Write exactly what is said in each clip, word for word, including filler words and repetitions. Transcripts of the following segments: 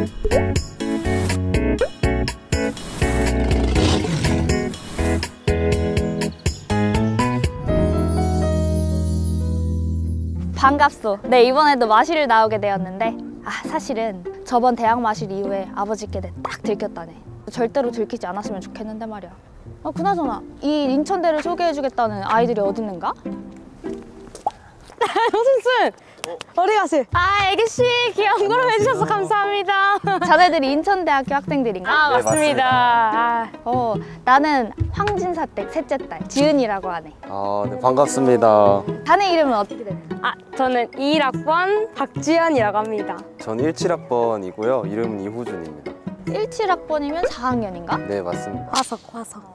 반갑소. 네, 이번에도 마실을 나오게 되었는데 아 사실은 저번 대학 마실 이후에 아버지께 딱 들켰다네. 절대로 들키지 않았으면 좋겠는데 말이야. 아 그나저나 이 인천대를 소개해주겠다는 아이들이 어디 있는가? 호순순! 어? 어디 가세요? 아 애기씨 귀여운 걸음 해주셔서 감사합니다. 자네들이 인천대학교 학생들인가? 아 네, 맞습니다. 아, 어 나는 황진사댁 셋째 딸 지은이라고 하네. 아, 네, 반갑습니다. 자네 이름은 어떻게 되나요? 아 저는 이일 학번 박지연이라고 합니다. 전 일칠 학번이고요. 이름은 이호준입니다. 일칠 학번이면 사 학년인가? 네, 맞습니다. 화석 화석.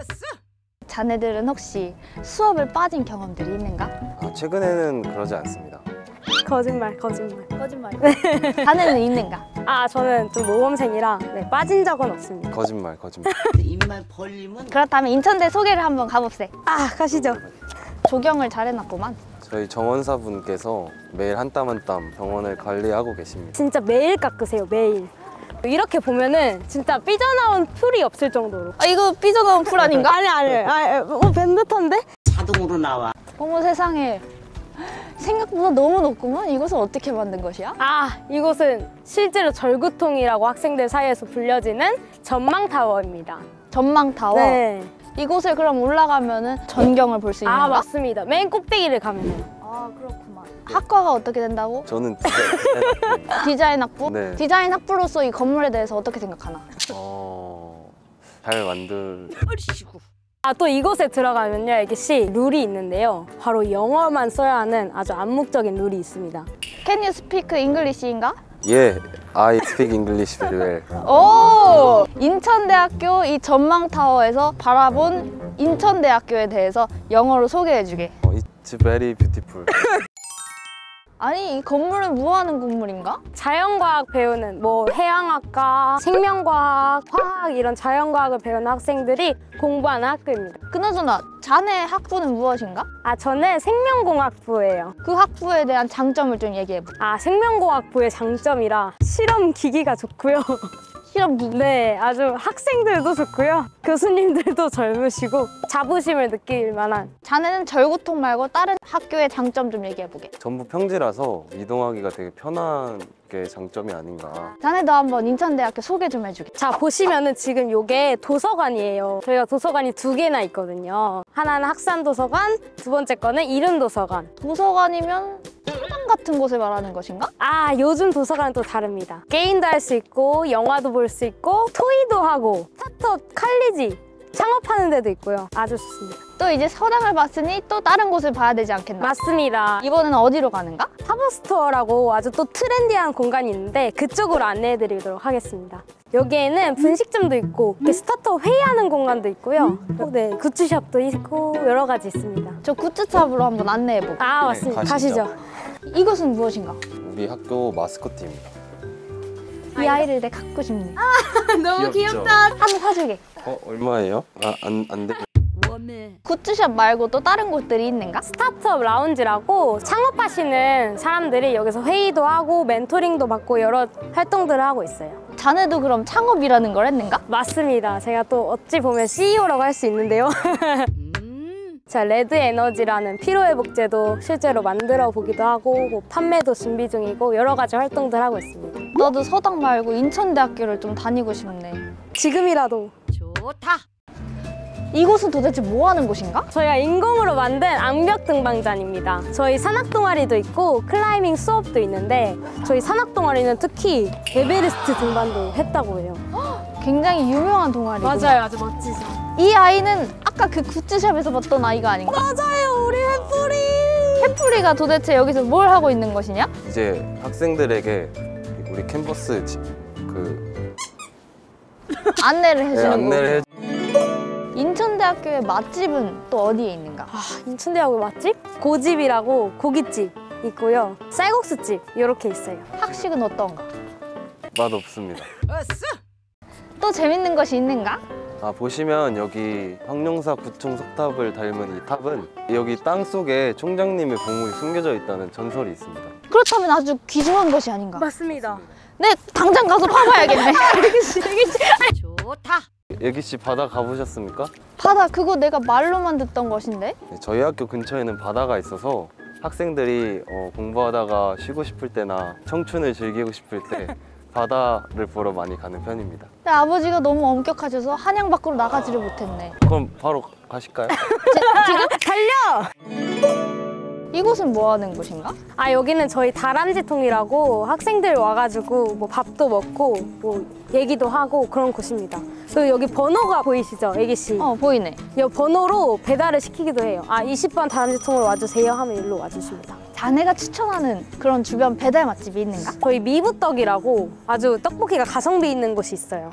자네들은 혹시 수업을 빠진 경험들이 있는가? 아, 최근에는 그러지 않습니다. 거짓말 거짓말. 거짓말. 자네는 있는가? 아 저는 좀 모범생이라 네, 빠진 적은 없습니다. 거짓말, 거짓말. 입만 벌리면 그렇다면 인천대 소개를 한번 가봅세. 아 가시죠. 조경을 잘 해놨구만. 저희 정원사분께서 매일 한 땀 한 땀 병원을 관리하고 계십니다. 진짜 매일 깎으세요 매일. 이렇게 보면은 진짜 삐져나온 풀이 없을 정도로. 아 이거 삐져나온 풀 아닌가? 아니 아니 아니 어 밴드턴데? 자동으로 나와. 어머 세상에 생각보다 너무 높구만. 이것은 어떻게 만든 것이야? 아 이곳은 실제로 절구통이라고 학생들 사이에서 불려지는 전망타워입니다. 전망타워? 네. 이곳을 그럼 올라가면은 전경을 볼 수 있는 아 건가? 맞습니다. 맨 꼭대기를 가면은. 아 그렇구만. 학과가 어떻게 된다고? 저는 디자인, 디자인 학부? 네. 디자인 학부로서 이 건물에 대해서 어떻게 생각하나? 어, 잘 만들. 얼씨구. 아 또 이곳에 들어가면요 애기씨 룰이 있는데요. 바로 영어만 써야 하는 아주 암묵적인 룰이 있습니다. Can you speak English인가? 예, I speak English very well. 오! 인천대학교 이 전망타워에서 바라본 인천대학교에 대해서 영어로 소개해주게. 어, It's very beautiful. 아니 이 건물은 뭐 하는 건물인가? 자연과학 배우는 뭐 해양학과, 생명과학, 화학 이런 자연과학을 배우는 학생들이 공부하는 학교입니다. 그나저나 자네 학부는 무엇인가? 아 저는 생명공학부예요. 그 학부에 대한 장점을 좀 얘기해봐. 아 생명공학부의 장점이라 실험 기기가 좋고요. 실험 기기. 네, 아주 학생들도 좋고요. 교수님들도 젊으시고 자부심을 느낄 만한. 자네는 절구통 말고 다른 학교의 장점 좀 얘기해보게. 전부 평지라서 이동하기가 되게 편한 게 장점이 아닌가. 자네도 한번 인천대학교 소개 좀 해주게. 자 보시면은 지금 요게 도서관이에요. 저희가 도서관이 두 개나 있거든요. 하나는 학산도서관, 두 번째 거는 이른도서관. 도서관이면 서당 같은 곳을 말하는 것인가? 아 요즘 도서관은 또 다릅니다. 게임도 할 수 있고 영화도 볼 수 있고 토이도 하고 스타트업 칼리지 창업하는 데도 있고요. 아주 좋습니다. 또 이제 서당을 봤으니 또 다른 곳을 봐야 되지 않겠나? 맞습니다. 이번에는 어디로 가는가? 하버스토어라고 아주 또 트렌디한 공간이 있는데 그쪽으로 안내해드리도록 하겠습니다. 여기에는 분식점도 있고 스타트업 회의하는 공간도 있고요. 네, 굿즈숍도 있고 여러 가지 있습니다. 저 굿즈샵으로 한번 안내해보게. 아 맞습니다. 네, 가시죠. 가시죠. 이것은 무엇인가? 우리 학교 마스코트입니다. 이 아이를 내 갖고 싶네. 너무 귀엽다. 한번 사주게. 어, 얼마예요? 아, 안, 안 돼. 웜에 굿즈샵 말고 또 다른 곳들이 있는가? 스타트업 라운지라고 창업하시는 사람들이 여기서 회의도 하고 멘토링도 받고 여러 활동들을 하고 있어요. 자네도 그럼 창업이라는 걸 했는가? 맞습니다. 제가 또 어찌 보면 씨이오라고 할 수 있는데요. 음. 자, 레드 에너지라는 피로회복제도 실제로 만들어 보기도 하고 뭐 판매도 준비 중이고 여러 가지 활동들 하고 있습니다. 나도 서당 말고 인천대학교를 좀 다니고 싶네. 지금이라도 좋다. 이곳은 도대체 뭐 하는 곳인가? 저희가 인공으로 만든 암벽 등반장입니다. 저희 산악 동아리도 있고 클라이밍 수업도 있는데 저희 산악 동아리는 특히 에베레스트 등반도 했다고 해요. 굉장히 유명한 동아리구나. 맞아요, 아주 멋지죠. 이 아이는 아까 그 굿즈샵에서 봤던 아이가 아닌가? 맞아요, 우리 햇풀이. 햇풀이가 도대체 여기서 뭘 하고 있는 것이냐? 이제 학생들에게 우리 캔버스 지- 그 안내를 네, 해주는 안내를 해. 곳. 인천대학교의 맛집은 또 어디에 있는가? 아, 인천대학교 맛집? 고집이라고 고깃집 있고요. 쌀국수집 이렇게 있어요. 학식은 어떤가? 맛 없습니다. 또 재밌는 것이 있는가? 아, 보시면 여기 황룡사 구층 석탑을 닮은 이 탑은 여기 땅 속에 총장님의 보물이 숨겨져 있다는 전설이 있습니다. 그렇다면 아주 귀중한 것이 아닌가? 맞습니다. 네, 당장 가서 파봐야겠네. 애기씨, 애기씨. 좋다. 예기 씨 바다 가보셨습니까? 바다 그거 내가 말로만 듣던 것인데? 네, 저희 학교 근처에는 바다가 있어서 학생들이 어, 공부하다가 쉬고 싶을 때나 청춘을 즐기고 싶을 때 바다를 보러 많이 가는 편입니다. 근데 아버지가 너무 엄격하셔서 한양 밖으로 나가지를 못했네. 그럼 바로 가실까요? 지금? 달려! 이곳은 뭐 하는 곳인가? 아 여기는 저희 다람쥐통이라고 학생들 와가지고 뭐 밥도 먹고 뭐 얘기도 하고 그런 곳입니다. 그리고 여기 번호가 보이시죠, 애기 씨? 어, 보이네. 이 번호로 배달을 시키기도 해요. 아 이십 번 다람쥐통으로 와주세요 하면 일로 와주십니다. 자네가 추천하는 그런 주변 배달 맛집이 있는가? 저희 미부떡이라고 아주 떡볶이가 가성비 있는 곳이 있어요.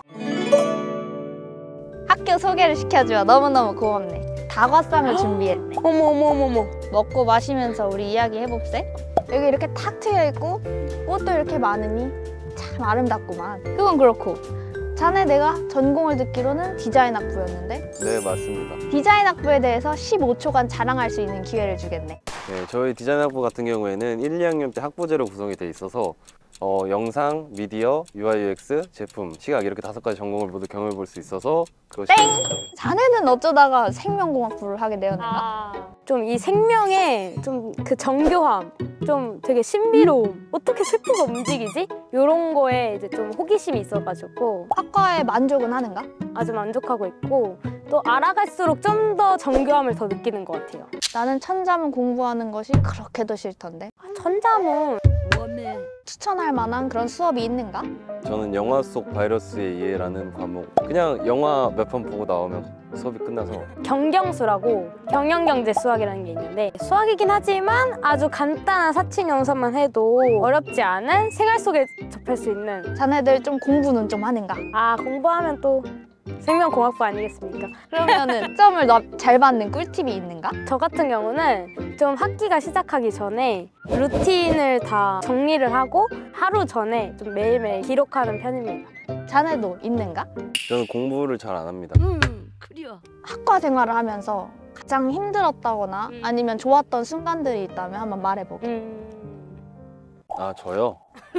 학교 소개를 시켜주어 너무너무 고맙네. 다과상을 준비했네. 어머 어머 어머 어머. 먹고 마시면서 우리 이야기 해봅세? 여기 이렇게 탁 트여있고 꽃도 이렇게 많으니 참 아름답구만. 그건 그렇고 자네 내가 전공을 듣기로는 디자인 학부였는데 네, 맞습니다. 디자인 학부에 대해서 십오 초간 자랑할 수 있는 기회를 주겠네. 네, 저희 디자인 학부 같은 경우에는 일, 이 학년 때 학부제로 구성이 돼 있어서 어, 영상, 미디어, 유아이 유엑스, 제품, 시각 이렇게 다섯 가지 전공을 모두 경험해 볼 수 있어서 그것이 자네는 어쩌다가 생명공학부를 하게 되었는가? 아, 좀 이 생명의 좀 그 정교함, 좀 되게 신비로움, 어떻게 세포가 움직이지? 이런 거에 이제 좀 호기심이 있어가지고 학과에 만족은 하는가? 아주 만족하고 있고 또 알아갈수록 좀 더 정교함을 더 느끼는 것 같아요. 나는 천자문 공부하는 것이 그렇게도 싫던데. 아, 천자문 워메. 추천할 만한 그런 수업이 있는가? 저는 영화 속 바이러스의 이해라는 과목 그냥 영화 몇 편 보고 나오면 수업이 끝나서 경경수라고 경영경제 수학이라는 게 있는데 수학이긴 하지만 아주 간단한 사칙 연산만 해도 어렵지 않은 생활 속에 접할 수 있는 자네들 좀 공부는 좀 하는가? 아 공부하면 또 생명공학부 아니겠습니까? 그러면은 점을 잘 받는 꿀팁이 있는가? 저 같은 경우는 좀 학기가 시작하기 전에 루틴을 다 정리를 하고 하루 전에 좀 매일매일 기록하는 편입니다. 자네도 있는가? 저는 공부를 잘 안 합니다. 음, 그려. 학과 생활을 하면서 가장 힘들었다거나 음. 아니면 좋았던 순간들이 있다면 한번 말해보게. 음... 아, 저요?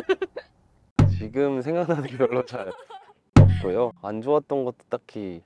지금 생각나는 게 별로 잘 없고요. 안 좋았던 것도 딱히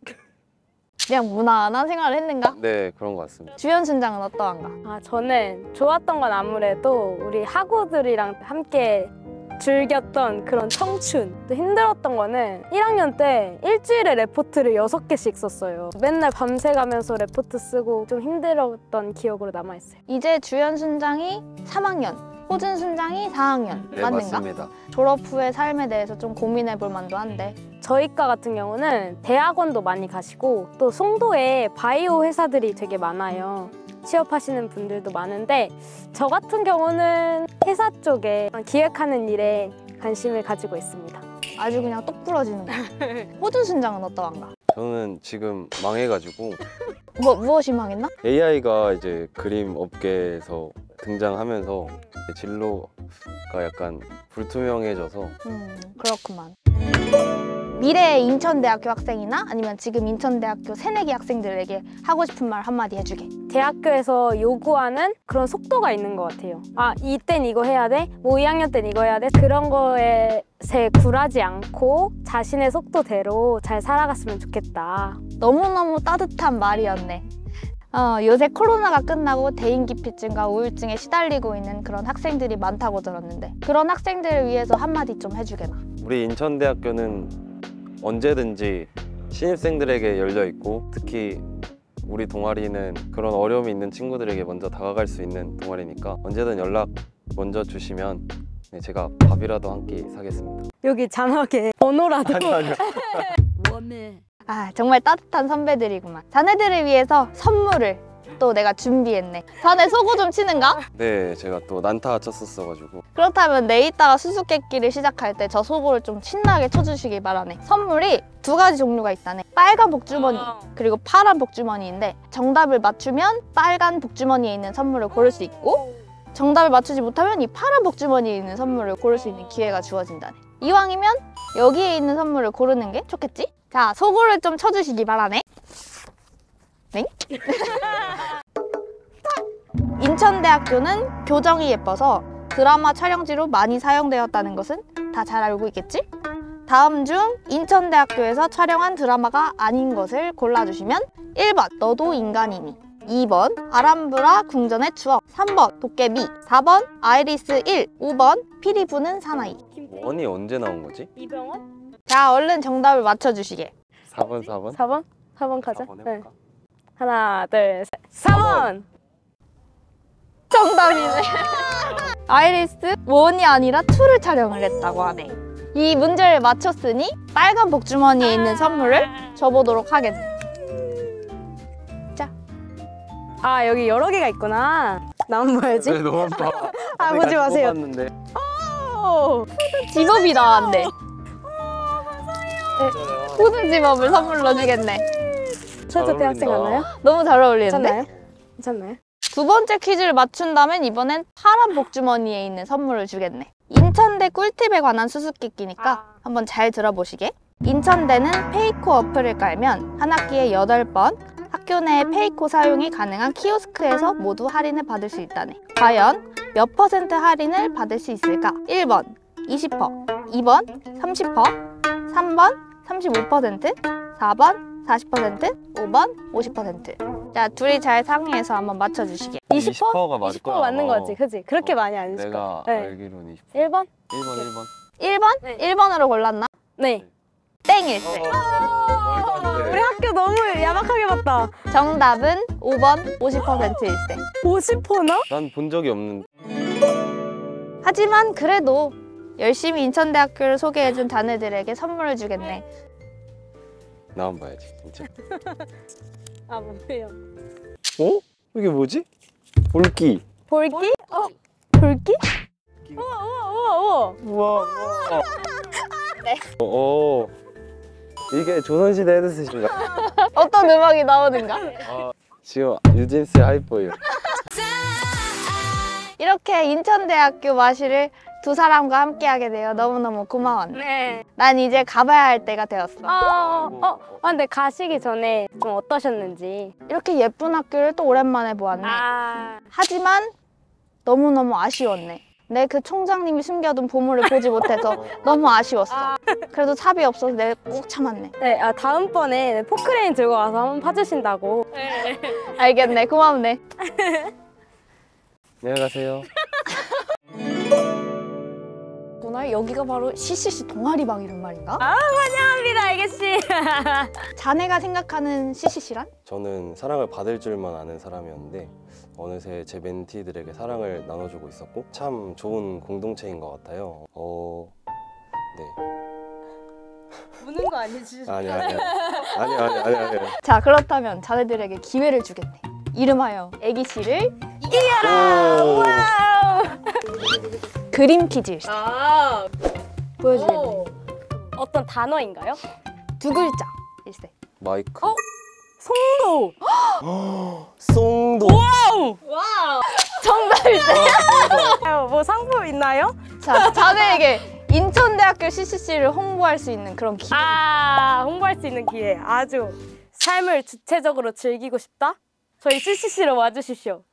그냥 무난한 생활을 했는가? 네, 그런 것 같습니다. 주연 순장은 어떠한가? 아 저는 좋았던 건 아무래도 우리 학우들이랑 함께 즐겼던 그런 청춘. 또 힘들었던 거는 일 학년 때 일주일에 레포트를 여섯 개씩 썼어요. 맨날 밤새 가면서 레포트 쓰고 좀 힘들었던 기억으로 남아있어요. 이제 주연 순장이 삼 학년, 호준 순장이 사 학년 네, 맞는가? 맞습니다. 졸업 후의 삶에 대해서 좀 고민해볼 만도 한데 저희과 같은 경우는 대학원도 많이 가시고 또 송도에 바이오 회사들이 되게 많아요. 취업하시는 분들도 많은데 저 같은 경우는 회사 쪽에 기획하는 일에 관심을 가지고 있습니다. 아주 그냥 똑 부러지는 거. 호준 순장은 어떠한가? 저는 지금 망해가지고 뭐 무엇이 망했나? 에이아이가 이제 그림 업계에서 등장하면서 진로가 약간 불투명해져서 음 그렇구만. 미래의 인천대학교 학생이나 아니면 지금 인천대학교 새내기 학생들에게 하고 싶은 말 한마디 해주게. 대학교에서 요구하는 그런 속도가 있는 것 같아요. 아, 이땐 이거 해야 돼? 뭐 이 학년 땐 이거 해야 돼? 그런 거에 굴하지 않고 자신의 속도대로 잘 살아갔으면 좋겠다. 너무너무 따뜻한 말이었네. 어, 요새 코로나가 끝나고 대인기피증과 우울증에 시달리고 있는 그런 학생들이 많다고 들었는데 그런 학생들을 위해서 한마디 좀 해주게나. 우리 인천대학교는 언제든지 신입생들에게 열려 있고 특히 우리 동아리는 그런 어려움이 있는 친구들에게 먼저 다가갈 수 있는 동아리니까 언제든 연락 먼저 주시면 네, 제가 밥이라도 한 끼 사겠습니다. 여기 자막에 번호라도. 아니, 아니요. 워메. 아 정말 따뜻한 선배들이구만. 자네들을 위해서 선물을 또 내가 준비했네. 자네 소고 좀 치는가? 네, 제가 또 난타 쳤었어가지고 그렇다면 내 이따가 수수께끼를 시작할 때 저 소고를 좀 신나게 쳐주시기 바라네. 선물이 두 가지 종류가 있다네. 빨간 복주머니 그리고 파란 복주머니인데 정답을 맞추면 빨간 복주머니에 있는 선물을 고를 수 있고 정답을 맞추지 못하면 이 파란 복주머니에 있는 선물을 고를 수 있는 기회가 주어진다네. 이왕이면 여기에 있는 선물을 고르는 게 좋겠지? 자, 소고를 좀 쳐주시기 바라네. 네? 인천대학교는 교정이 예뻐서 드라마 촬영지로 많이 사용되었다는 것은 다 잘 알고 있겠지? 다음 중 인천대학교에서 촬영한 드라마가 아닌 것을 골라주시면 일 번 너도 인간이니, 이 번 아람브라 궁전의 추억, 삼 번 도깨비, 사 번 아이리스 일, 오 번 피리 부는 사나이. 원이 언제 나온 거지? 이병헌? 자, 얼른 정답을 맞춰주시게. 사 번, 사 번? 사 번? 사 번 가자. 사 번 해볼까? 하나, 둘, 셋. 사 번! 정답이네. 아이리스 원이 아니라 투를 촬영을 했다고 하네. 이 문제를 맞췄으니 빨간 복주머니에 있는 선물을 줘보도록 하겠네. 자, 아, 여기 여러 개가 있구나. 나만 봐야지. 네, 너무 봐. 아, 보지 마세요. 뽑았는데. 오! 집업이 나왔네. 후드 집업을 선물로 주겠네. 철저 대학생 어울린다. 같나요? 너무 잘 어울리는데? 괜찮나요? 괜찮나요? 두 번째 퀴즈를 맞춘다면 이번엔 파란 복주머니에 있는 선물을 주겠네. 인천대 꿀팁에 관한 수수께끼니까 아. 한번 잘 들어보시게. 인천대는 페이코 어플을 깔면 한 학기에 여덟 번 학교 내에 페이코 사용이 가능한 키오스크에서 모두 할인을 받을 수 있다네. 과연 몇 퍼센트 할인을 받을 수 있을까? 일 번 이십 퍼센트, 이 번 삼십 퍼센트, 삼 번 삼십오 퍼센트, 사 번 사십 퍼센트, 오 번 오십 퍼센트. 자, 둘이 잘 상의해서 한번 맞춰주시게. 이십 퍼센트? 퍼센트가 맞을 이십 거야. 퍼센트 맞는 아마. 거지, 그지? 그렇게 어, 많이 안 했을 내가 거야. 네. 알기로는 이십. 일 번? 일 번, 일 번. 일 번? 네. 일 번으로 골랐나? 네. 땡일세. 우리 학교 너무 야박하게 봤다. 정답은 오 번 오십 퍼센트일세. 오십 퍼센트나? 난 본 적이 없는데. 하지만 그래도 열심히 인천대학교를 소개해준 자네들에게 선물을 주겠네. 나만 봐야지, 진짜. 아, 뭐예요? 어? 이게 뭐지? 볼기. 볼기? 어? 볼기? 우와, 우와, 우와, 우와. 우와, 우와. 네. 어, 어. 이게 조선시대 헤드셋인가? 어떤 음악이 나오는가? 아, 지금 유진스의 하이퍼예요. 이렇게 인천대학교 마실을 두 사람과 함께하게 되어 너무너무 고마웠네. 네. 난 이제 가봐야 할 때가 되었어. 어, 어, 아, 근데 가시기 전에 좀 어떠셨는지. 이렇게 예쁜 학교를 또 오랜만에 보았네. 아, 하지만 너무너무 아쉬웠네. 내 그 총장님이 숨겨둔 보물을 보지 못해서 너무 아쉬웠어. 그래도 삽이 없어서 내가 꼭 참았네. 네, 아, 다음번에 포크레인 들고 와서 한번 파주신다고. 알겠네. 고맙네. 안녕히 가세요. 누나, 여기가 바로 씨씨씨 동아리방 이런 말인가? 아, 환영합니다, 알겠지. 자네가 생각하는 씨씨씨란? 저는 사랑을 받을 줄만 아는 사람이었는데 어느새 제 멘티들에게 사랑을 나눠주고 있었고 참 좋은 공동체인 것 같아요. 어... 네. 우는 거 아니지? 아니 아니 아니 아니 아니 아니. 자, 그렇다면 자네들에게 기회를 주겠네. 이름하여 애기씨를 오. 그림 퀴즈일세. 아, 보여주겠네. 오. 어떤 단어인가요? 두 글자일세. 마이크. 어? 송도. 송도. 와우. 정답일세. 아, 뭐 상품 있나요? 자, 자네에게 인천대학교 씨씨씨를 홍보할 수 있는 그런 기회. 아, 홍보할 수 있는 기회. 아주 삶을 주체적으로 즐기고 싶다? 저희 씨씨씨로 와주십시오.